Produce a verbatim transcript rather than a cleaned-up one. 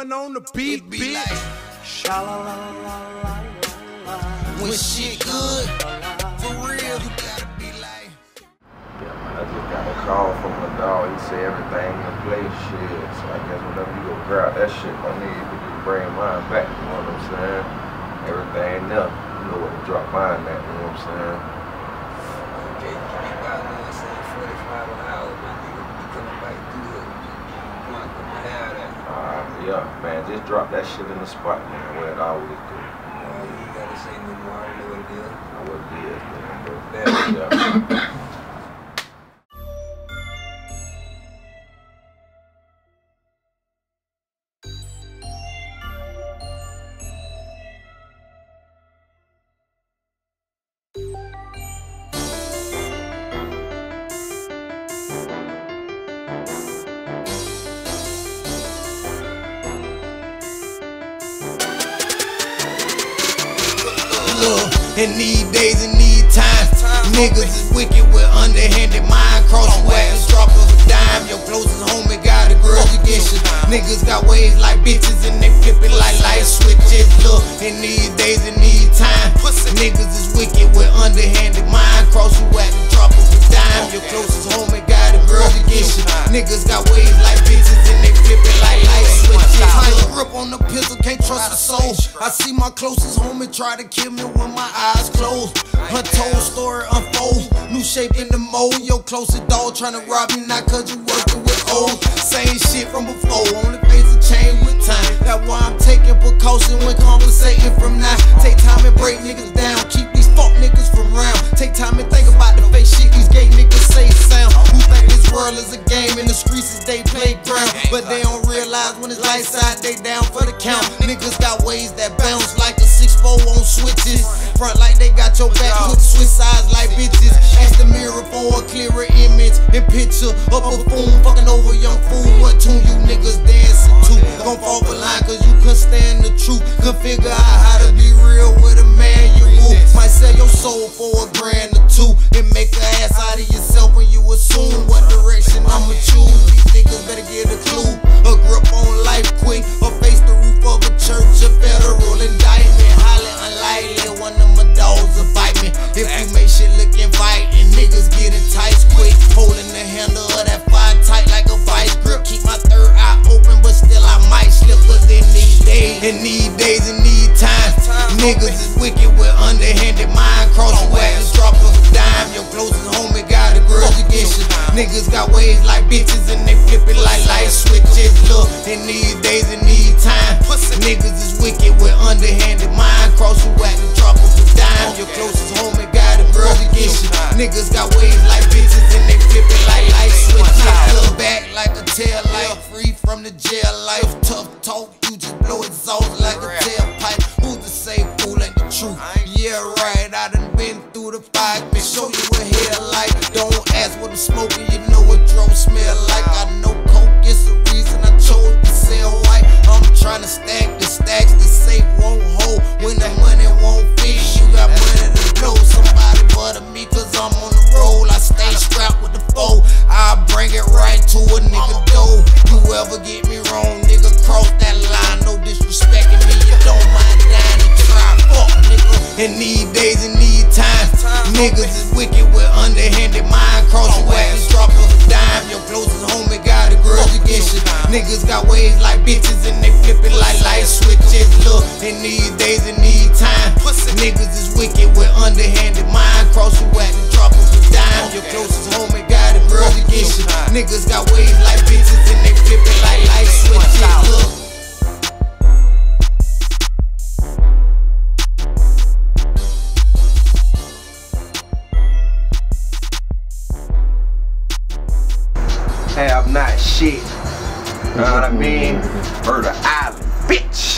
going on the beat, it be beat. like when shit good, for real, you gotta be like. Yeah, man, I just got a call from my dog. He said everything in place, shit. So I guess whenever you go grab that shit, I need to just bring mine back, you know what I'm saying? Everything there, you know where to drop mine at, you know what I'm saying? Okay, you be about, you know what I'm saying, forty-five an hour, my nigga, you coming back through here. You want to have that. Uh, yeah, man, just drop that shit in the spot, man, where it always do. Well, you ain't gotta say nothing more, I know what it is. I know what it is, man, bro. That, Yeah. in these days and these times, niggas is wicked with underhanded mind. Cross wagons, drop of a dime. Your closest homie got a grudge against you. Niggas got ways like bitches and they flip it like light switches. Look, in these days and these times, niggas is wicked with underhanded mind. Cross wagons, drop of a dime. Your closest homie got a grudge against you. Niggas got ways like bitches and they flip it like light switches. Tight grip on the pistol, can't trust the soul. I see my closest homie try to kill me with my eyes closed. Her told story unfold, new shape in the mold. Your closest dog tryna rob you, not cause you working with old. Same shit from before, only face a change with time. That's why I'm taking precaution when conversating from now. Take time and break niggas down, keep these fuck niggas from round. Take time and think about the fake shit these gay niggas say sound. Who think this world is a game and the streets is they playground? But they don't realize when it's lights out, they down for the count. Niggas got ways that bounce like a six four on switches. Front like they got your back, put switch sides like bitches. Ask the mirror for a clearer image and picture of a buffoon fucking over young fool. What tune you niggas dancing to? Gon' fall for line cause you couldn't stand the truth. Couldn't figure out how to be real with a man you woo. Might sell your soul for a grand or two and make an ass out of yourself when you assume what direction I'ma choose. These niggas better get a clue. A grip on life quick or face the roof of a church, a federal indictment. Highly unlikely one of my dogs will bite me. If you make shit look inviting, niggas getting tight quick. Holding the handle of that fire tight like a vice grip. Keep my third eye open, but still I might slip. Cause in these days, in these days and these times, niggas is wicked with underhanded mind. Cross wagons, drop of a dime. Your closest homie got a grudge against you. Niggas got ways like bitches and they flip it like light switches. Look, in these days and these times, niggas is wicked with underhanded mind. Cross wagons, drop of a dime. Your closest homie got a grudge against you. Niggas got ways like bitches and they flip it like light switches. Look back like a tail light, free from the jail life. Tough talk, you just blow exhaust like a tailpipe. Who's to say fool ain't the truth? Yeah, right, I done been through the fire. Can show you what hell like. Don't ask what I'm smoking, you know what drum smell like. I know coke is the reason I chose to sell white. I'm trying to stack the stacks, the safe won't hold when the money won't fit. You got money to blow, somebody butter me cause I'm on the roll. I stay strapped with the foe, I bring it right to a nigga door. You ever get me wrong, nigga, cross that line. No disrespecting me, you don't mind dying and try. Fuck, nigga. In these days and these times, niggas is wicked with underhanded mind. Cross wagons, drop of a dime. Your closest homie got a grudge against you. Niggas got ways like bitches and they flip it like light switches. Look, in these days and these times, niggas is wicked with underhanded mind. Cross wagons, drop of a dime. Your closest homie got a grudge against you. Niggas got ways like bitches and they flip it like light switches. Look. Have not shit. You know what I mean? Murder Island, bitch.